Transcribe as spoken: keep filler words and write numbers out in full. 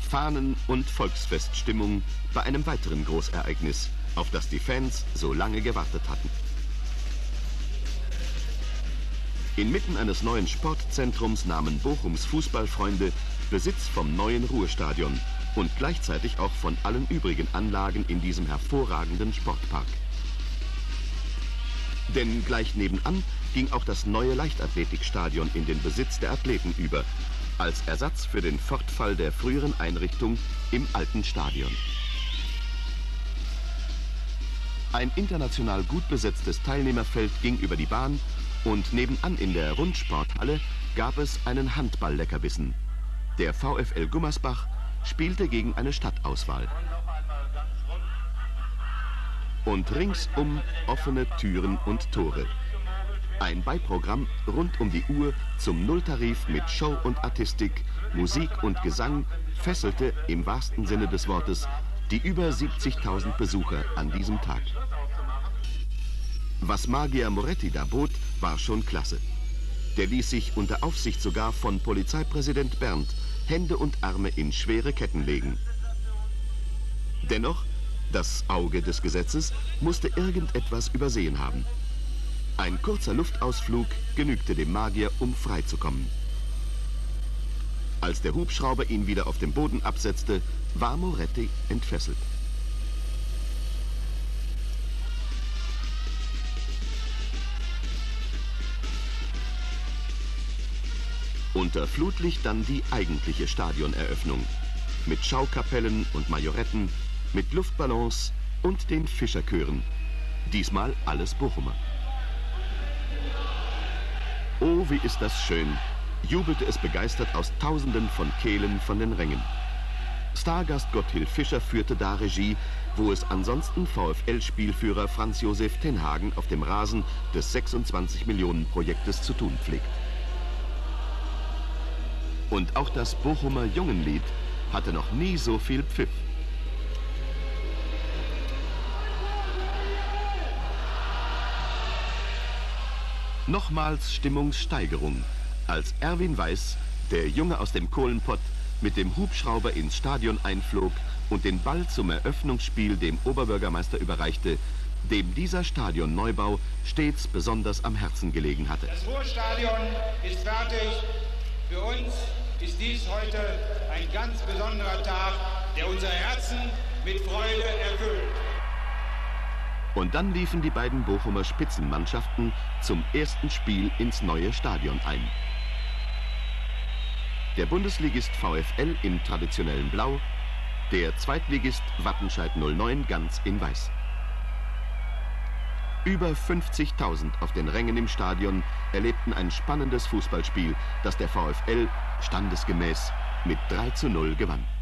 Fahnen- und Volksfeststimmung bei einem weiteren Großereignis, auf das die Fans so lange gewartet hatten. Inmitten eines neuen Sportzentrums nahmen Bochums Fußballfreunde Besitz vom neuen Ruhrstadion und gleichzeitig auch von allen übrigen Anlagen in diesem hervorragenden Sportpark. Denn gleich nebenan ging auch das neue Leichtathletikstadion in den Besitz der Athleten über, als Ersatz für den Fortfall der früheren Einrichtung im alten Stadion. Ein international gut besetztes Teilnehmerfeld ging über die Bahn und nebenan in der Rundsporthalle gab es einen Handball-Leckerbissen. Der VfL Gummersbach spielte gegen eine Stadtauswahl. Und ringsum offene Türen und Tore. Ein Beiprogramm rund um die Uhr zum Nulltarif mit Show und Artistik, Musik und Gesang fesselte im wahrsten Sinne des Wortes die über siebzigtausend Besucher an diesem Tag. Was Magier Moretti da bot, war schon klasse. Der ließ sich unter Aufsicht sogar von Polizeipräsident Berndt Hände und Arme in schwere Ketten legen. Dennoch, das Auge des Gesetzes musste irgendetwas übersehen haben. Ein kurzer Luftausflug genügte dem Magier, um freizukommen. Als der Hubschrauber ihn wieder auf dem Boden absetzte, war Moretti entfesselt. Unter Flutlicht dann die eigentliche Stadioneröffnung. Mit Schaukapellen und Majoretten, mit Luftballons und den Fischerchören. Diesmal alles Bochumer. Oh, wie ist das schön, jubelte es begeistert aus Tausenden von Kehlen von den Rängen. Stargast Gotthilf Fischer führte da Regie, wo es ansonsten VfL-Spielführer Franz Josef Tenhagen auf dem Rasen des sechsundzwanzig-Millionen-Projektes zu tun pflegt. Und auch das Bochumer Jungenlied hatte noch nie so viel Pfiff. Nochmals Stimmungssteigerung, als Erwin Weiß, der Junge aus dem Kohlenpott, mit dem Hubschrauber ins Stadion einflog und den Ball zum Eröffnungsspiel dem Oberbürgermeister überreichte, dem dieser Stadionneubau stets besonders am Herzen gelegen hatte. Das Ruhrstadion ist fertig. Für uns ist dies heute ein ganz besonderer Tag, der unsere Herzen mit Freude erfüllt. Und dann liefen die beiden Bochumer Spitzenmannschaften zum ersten Spiel ins neue Stadion ein. Der Bundesligist VfL im traditionellen Blau, der Zweitligist Wattenscheid null neun ganz in Weiß. Über fünfzigtausend auf den Rängen im Stadion erlebten ein spannendes Fußballspiel, das der VfL standesgemäß mit drei zu null gewann.